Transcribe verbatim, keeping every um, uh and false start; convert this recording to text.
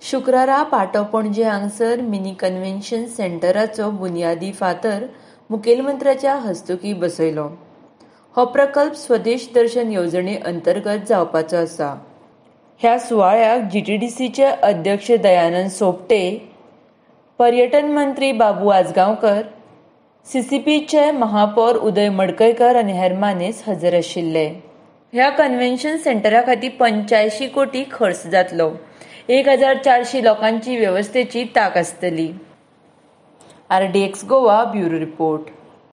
शुक्रारा पाटो पणजे हांगसर मिनी कन्व्हेन्शन सेंटराचो बुनयादी फातर मुखेलमंत्र्याच्या हस्तुकी बसयलो. हो प्रकल्प स्वदेश दर्शन येवजणे अंतर्गत जावपाचो आसा. ह्या सुवाळ्याक जीटीडीसीचे अध्यक्ष दयानंद सोपटे, पर्यटन मंत्री बाबू आजगांवकर, सीसीपीचे महापौर उदय मडकयकर आनी हेर मानेस्त हजर आशिल्ले. ह्या कन्व्हेन्शन सेंटरा खातीर पंच्याऐंशी कोटी खर्च जातलो. एक हजार चारशी लोकांची वेवस्थेची तांक आसतली. RDX Goa bureau report.